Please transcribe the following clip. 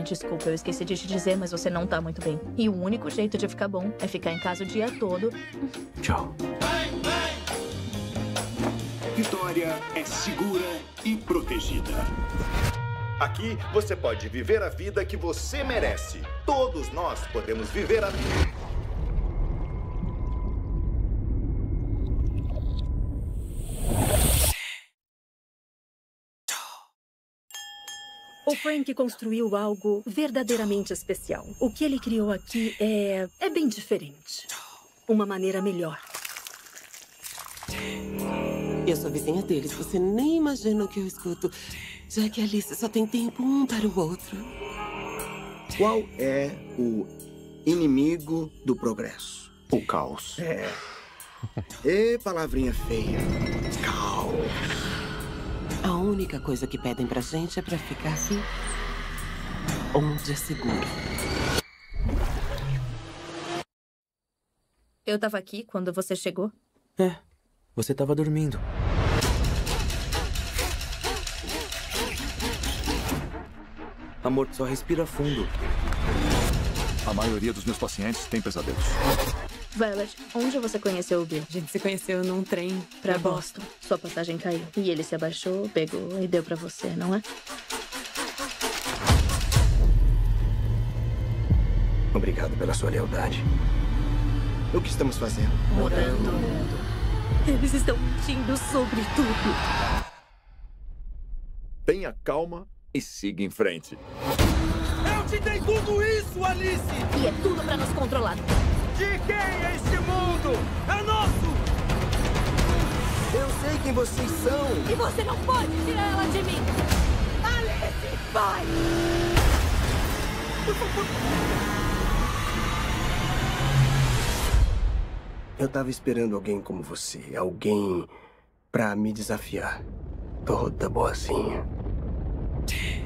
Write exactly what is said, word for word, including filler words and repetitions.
Desculpa, eu esqueci de te dizer, mas você não tá muito bem. E o único jeito de ficar bom é ficar em casa o dia todo. Tchau. Vitória é segura e protegida. Aqui você pode viver a vida que você merece. Todos nós podemos viver a vida. O Frank construiu algo verdadeiramente especial. O que ele criou aqui é... é bem diferente. Uma maneira melhor. Eu sou vizinha deles. Você nem imagina o que eu escuto. Jack e Alice só tem tempo um para o outro. Qual é o inimigo do progresso? O caos. É. E palavrinha feia. Caos. A única coisa que pedem pra gente é pra ficar aqui onde é seguro. Eu tava aqui quando você chegou. É, você tava dormindo. Amor, só respira fundo. A maioria dos meus pacientes tem pesadelos. Violet, onde você conheceu o Bill? A gente se conheceu num trem Pra Boston. Sua passagem caiu. E ele se abaixou, pegou e deu pra você, não é? Obrigado pela sua lealdade. O que estamos fazendo? Mudando o mundo. Eles estão mentindo sobre tudo. Tenha calma e siga em frente. Eu te dei tudo isso, Alice! E é tudo pra nos controlar. De quem é este mundo? É nosso! Eu sei quem vocês são. E você não pode tirar ela de mim! Alice, vai! Eu tava esperando alguém como você. Alguém pra me desafiar. Toda boazinha.